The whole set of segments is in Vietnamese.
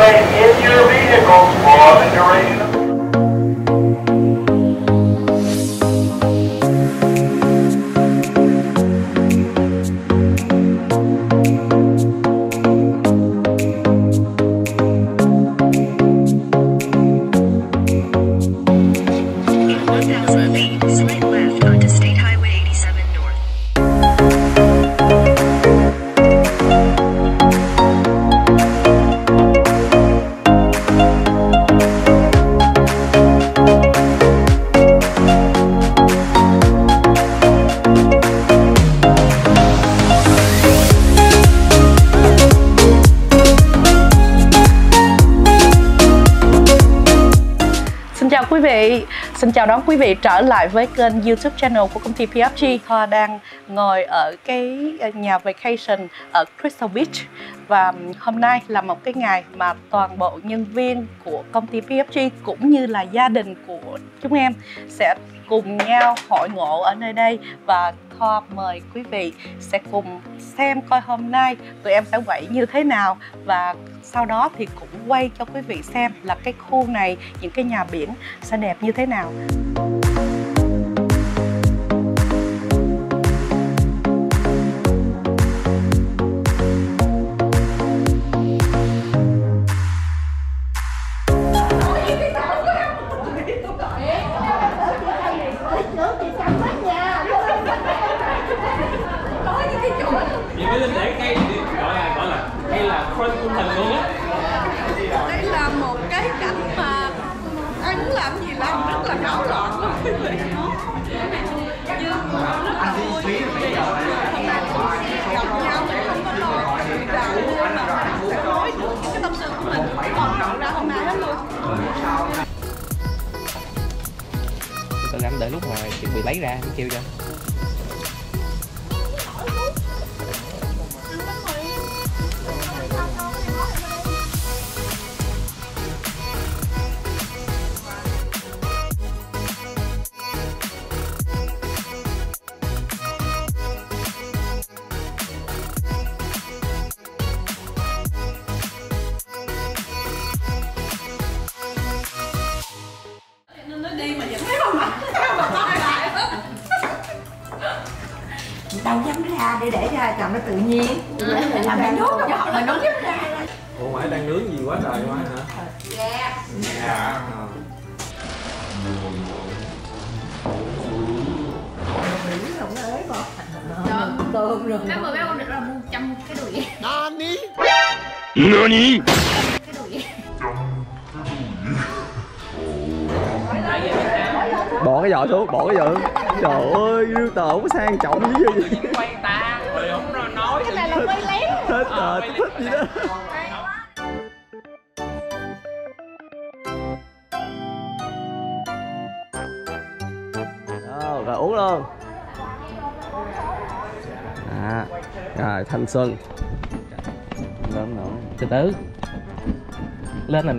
remain in your vehicles for the duration of Xin chào đón quý vị trở lại với kênh YouTube channel của công ty PFG. Thoa đang ngồi ở cái nhà vacation ở Crystal Beach. Và hôm nay là một cái ngày mà toàn bộ nhân viên của công ty PFG cũng như là gia đình của chúng em sẽ cùng nhau hội ngộ ở nơi đây. Và Thoa mời quý vị sẽ cùng xem coi hôm nay tụi em sẽ quậy như thế nào. Và sau đó thì cũng quay cho quý vị xem là cái khu này, những cái nhà biển sẽ đẹp như thế nào. Đây là một cái cảnh mà anh muốn làm gì làm rất là náo loạn luôn. Nhưng rất là vui. Hôm nay mình gặp nhau mình không có lo chuyện rào luôn mà mình sẽ nói được những cái tâm sự của mình còn rộng ra hôm nay hết luôn. Tôi làm đợi lúc mà chuẩn bị lấy ra kêu cho. Đâu dám ra để ra cho nó tự nhiên. Làm mày nướng cho họ mà nướng dám ra. Ủa mày đang nướng gì quá trời quá hả? Dạ. Dạ. Tôm rồi. Nếu mà bé con được là 100 cái đùi vậy. Nani? Nani? Cái đùi vậy. Bỏ cái giỏ xuống, bỏ cái giỏ. Trời ơi, rêu tờ không có sang trọng như gì. Quay ta, rồi không nói. Cái này là quay lén. Thích à, thích gì đó. Rồi uống luôn. Rồi thanh xuân. Lên nữa. Từ từ. Lên rồi nè.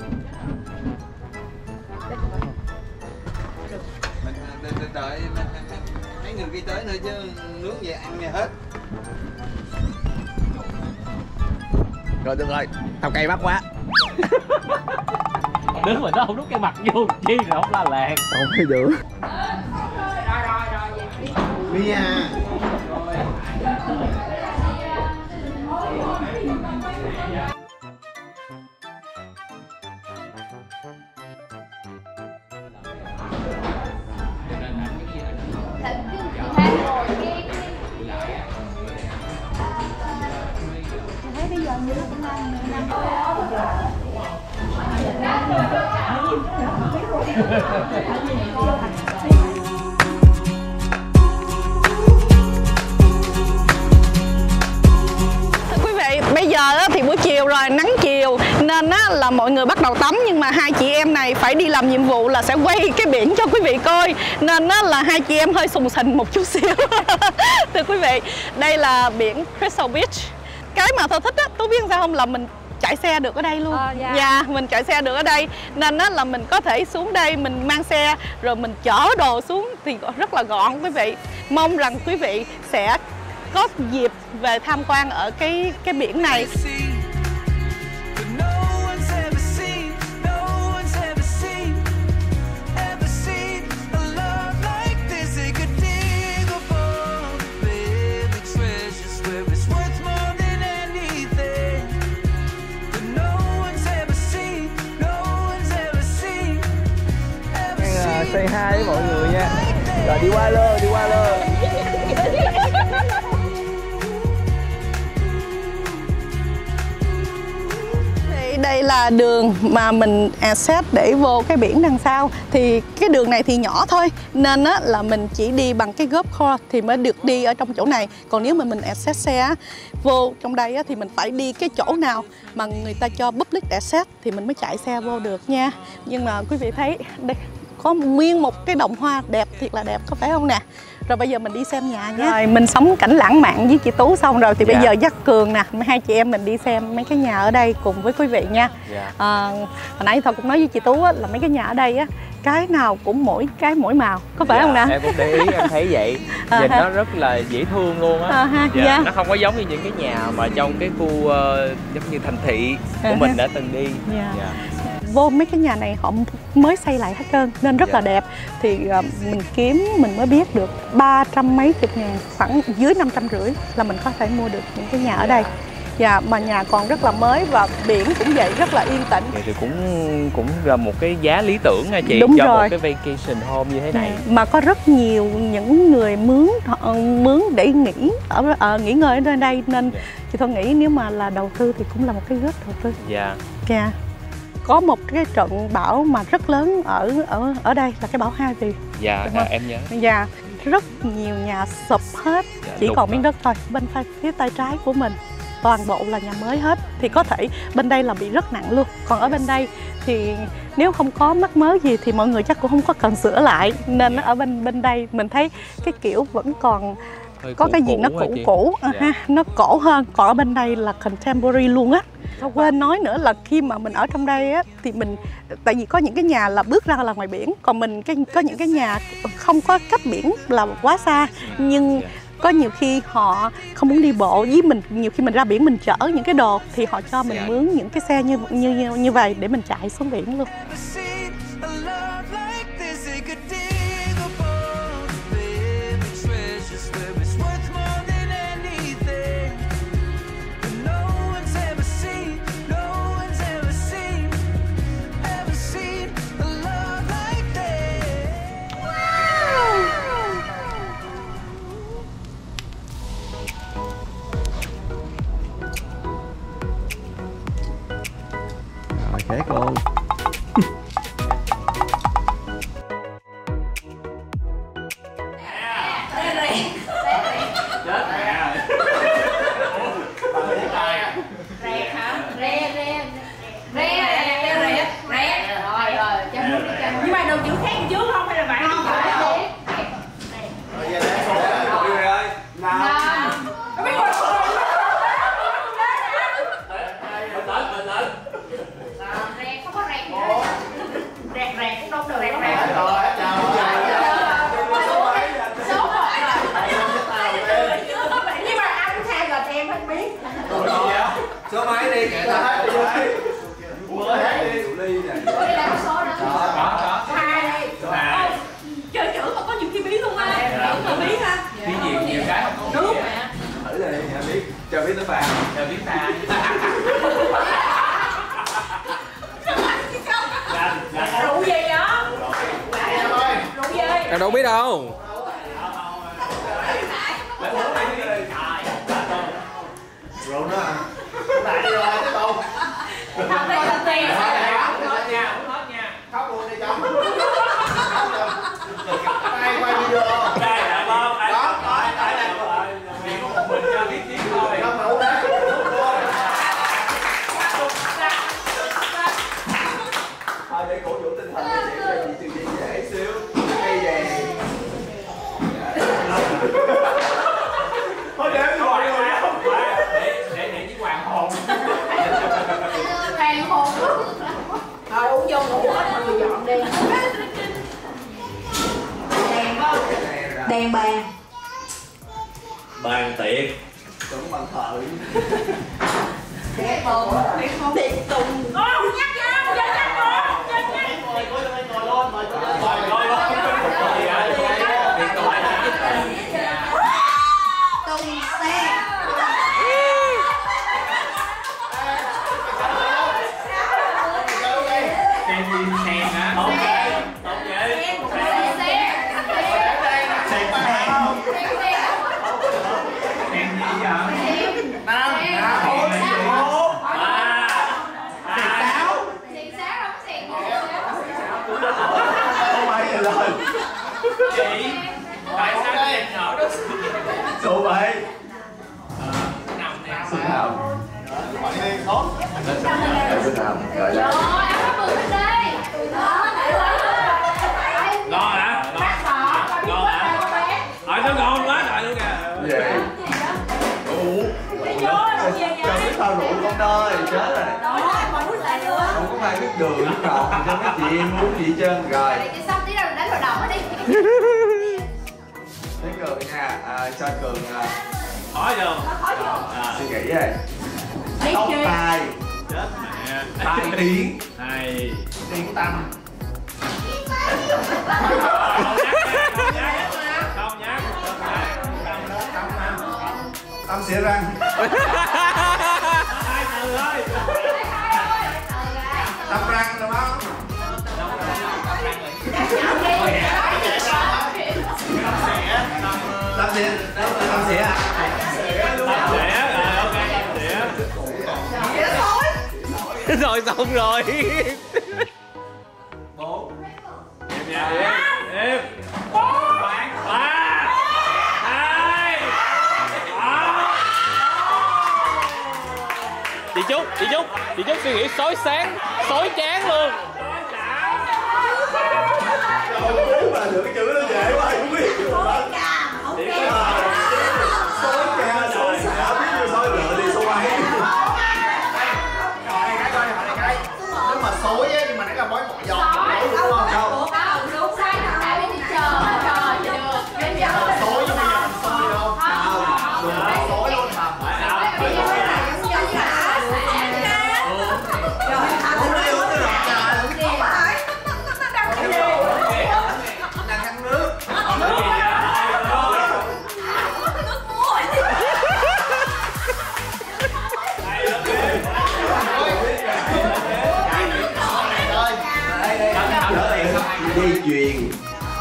Đợi mấy người kia tới nữa chứ nướng về ăn nghe hết. Rồi được rồi, tao cay mắt quá. Đứng mà nó không đút cái mặt vô chi rồi không la làng. Không phải dữ. Đi à. Quý vị, bây giờ thì buổi chiều rồi, nắng chiều nên là mọi người bắt đầu tắm, nhưng mà hai chị em này phải đi làm nhiệm vụ là sẽ quay cái biển cho quý vị coi, nên là hai chị em hơi sùng sình một chút xíu. Thưa quý vị, đây là biển Crystal Beach. Cái mà tôi thích tôi biết sao không, là mình chạy xe được ở đây luôn. Dạ, mình chạy xe được ở đây nên là mình có thể xuống đây mình mang xe rồi mình chở đồ xuống thì rất là gọn quý vị. Mong rằng quý vị sẽ có dịp về tham quan ở cái biển này. say hi với mọi người nha. Rồi đi qua luôn, đi qua luôn. Đây là đường mà mình access để vô cái biển đằng sau. Thì cái đường này thì nhỏ thôi, nên á, là mình chỉ đi bằng cái golf course thì mới được đi ở trong chỗ này. Còn nếu mà mình access xe á, vô trong đây á, thì mình phải đi cái chỗ nào mà người ta cho public access thì mình mới chạy xe vô được nha. Nhưng mà quý vị thấy đây có nguyên một cái đồng hoa đẹp thiệt là đẹp, có phải không nè? Rồi bây giờ mình đi xem nhà nhé. Rồi mình sống cảnh lãng mạn với chị Tú xong rồi thì bây giờ dắt Cường nè, hai chị em mình đi xem mấy cái nhà ở đây cùng với quý vị nha. Hồi nãy Thoa cũng nói với chị Tú á, là mấy cái nhà ở đây á, cái nào cũng mỗi màu, có phải không nè? Em cũng để ý, em thấy vậy. Nhìn nó rất là dễ thương luôn á. Nó không có giống như những cái nhà mà trong cái khu giống như thành thị của mình đã từng đi. Vô mấy cái nhà này họ mới xây lại hết trơn nên rất là đẹp. Thì mình kiếm mình mới biết được 300 mấy chục ngàn, khoảng dưới 550 là mình có thể mua được những cái nhà ở đây. Mà nhà còn rất là mới và biển cũng vậy, rất là yên tĩnh. Vậy thì cũng là một cái giá lý tưởng nha chị. Đúng cho rồi. một cái vacation home như thế này. Mà có rất nhiều những người mướn để nghỉ nghỉ ngơi ở đây nên chị Thoa nghĩ nếu mà là đầu tư thì cũng là một cái rất đầu tư. Có một cái trận bão mà rất lớn ở đây là cái bão Harvey. Em nhớ. Rất nhiều nhà sụp hết, chỉ còn miếng đất thôi. Bên phía tay trái của mình toàn bộ là nhà mới hết. Thì có thể bên đây là bị rất nặng luôn. Còn ở bên đây thì nếu không có mắc mớ gì thì mọi người chắc cũng không có cần sửa lại. Nên ở bên đây mình thấy cái kiểu vẫn còn có cái gì nó cũ ha, nó cổ hơn. Còn ở bên đây là contemporary luôn á. Quên nói nữa là khi mà mình ở trong đây á thì mình, tại vì có những cái nhà là bước ra là ngoài biển, còn mình có những cái nhà không có cách biển là quá xa, nhưng có nhiều khi họ không muốn đi bộ với mình, nhiều khi mình ra biển mình chở những cái đồ thì họ cho mình mướn những cái xe như vậy để mình chạy xuống biển luôn. Khác luôn. Nhưng mà đồ chữ khác trước không hay là bạn không phải số mấy đi, kệ ta hết đi. Mới hết đi. Ly nè. Đây là số đó. Đó. 2 đi. Chơi chữ mà có nhiều khi bí luôn á. Chữ mà bí ha. Bí nhiều cái không có. Đúng. Thử đi, nhà biết. Cho biết tới bàn. Cho biết ta. Rượu gì đó? Rượu gì? Em đâu biết đâu. Rượu nữa à? Lại đi rồi, cái tôm. Thật đây là tiền. Hết nha. Khóc luôn đi chồng. Ai quay video. Đây là bom. Đó, tại là chỉ có một mình cho lý chiến thôi. Không đủ đấy. Thôi để cổ vũ tinh thần cho chị dễ xíu. Cây về. Thôi để gọi rồi không? Để chiếc hoàng hồn. Hoàng hồn đó. Thôi uống vô ngủ hết mọi người dọn đi. Đèn bàn. Bàn tiệc. Cũng bàn thờ. Đèn tùng. Đèn tùng. Nhắc vô, nhắc vô. Tùng xe. Sen hả? Tốt vậy. lời. Chị, tại sao chị nhỏ đó? Số 7. Nằm nè. Xuân Hồng. Xuân Hồng gọi là. Ngon hả? Ngon hả? Tôi ngon quá trời luôn kìa. Về. Ủa. Cho biết tao rượu không ơi, chết rồi. Không có ai biết đường biết ngọt cho mấy chị em muốn gì hết trơn rồi. Xong tí rồi đánh vào đầu đi. Thấy Cường nha, cho Cường Khó chưa? suy nghĩ đây. Tóc tai. Chết mẹ. Tai tiếng. Hay. Tiếng tâm. Không nhắc. Tâm xỉa răng. Hai từ thôi. Tâm răng đúng không? Tâm xỉa. Tâm xỉa à? Rồi xong rồi. 4. Em. 3 2 Chị Trúc suy nghĩ xối sáng, xối chán luôn. Nếu mà được cái chữ nó dễ quá không biết. Xối ca, xối xả, biết như xối lựa thì xối ấy. Nếu mà xối á, nhưng mà nó là bói mọi giọt đúng không? Đúng sai thằng nào đi chờ Xối nhưng bây giờ mình xôi đâu. Xối luôn hả? Đang khăn nước. Dây chuyền.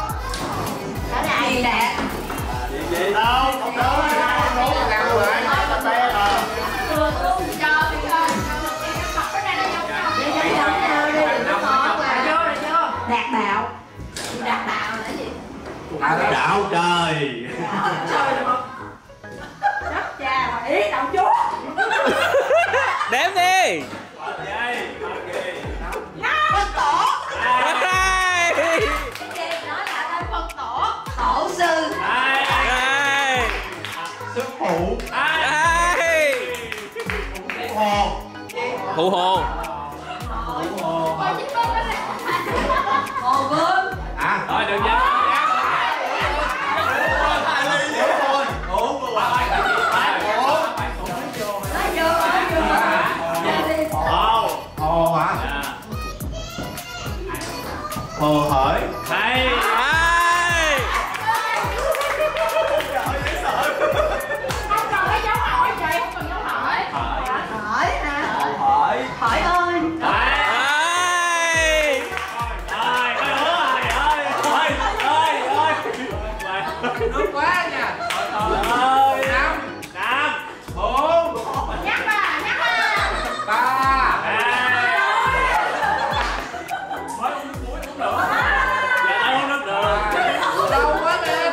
Đâu, không đâu. Không có nào rồi. Nó te rồi. Đạt đạo. Đạt đạo là gì? Đạo trời. Trời được không? Đất cha ý đạo chúa. Đếm đi. Phân tổ. Cái gì nói là tên phân tổ. Tổ sư. Sư phụ. Phụ hồ. Hồ Gươm. À, Thôi đừng nhớ. Hồ hả? Hồ Hởi. Hay. Không cần cái dấu hỏi chị, không cần dấu hỏi. Hỏi hả? Hởi. Hỏi ơi. Nước quá nha. Năm 4 Nhắc à. 3 mới uống nước muối cũng được. Dạ tao uống nước được. Lâu quá em.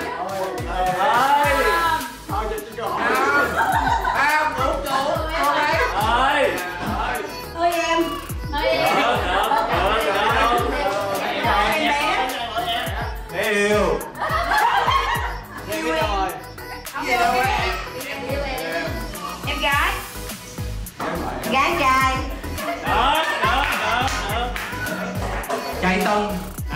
3 4 chỗ. Ơi. Ơi em. Để yêu. Em gái. Gái trai. Được. Trai Tân.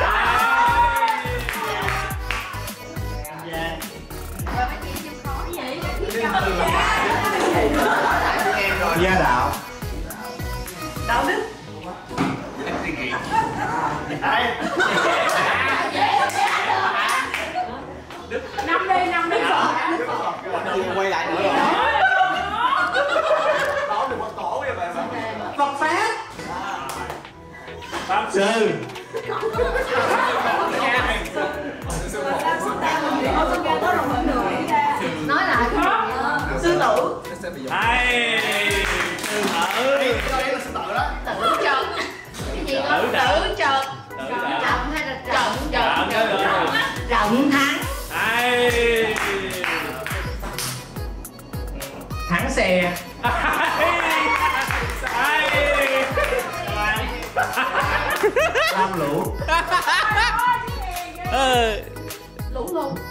Gia đạo. Đạo đức. Năm đi. Quay lại nữa rồi. Đó đừng có tổ vậy bạn. Phật pháp. Pháp Sư. Nói lại. Sư tử. hay. Cái đó là sư tử đó. Tử trần. Cái gì đó? Tử trần. Trần hay là trần? Lam lũ. Lũ lụt.